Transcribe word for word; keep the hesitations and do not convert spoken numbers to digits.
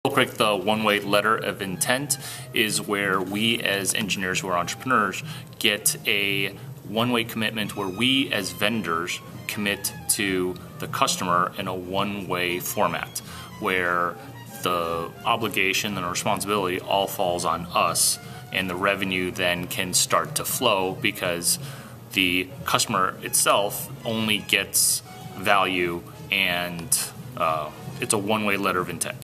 Real quick, the one-way letter of intent is where we as engineers who are entrepreneurs get a one-way commitment where we as vendors commit to the customer in a one-way format, where the obligation and the responsibility all falls on us, and the revenue then can start to flow because the customer itself only gets value, and uh, it's a one-way letter of intent.